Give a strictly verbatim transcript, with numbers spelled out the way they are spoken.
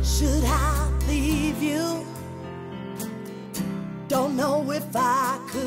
Should I leave you? Don't know if I could.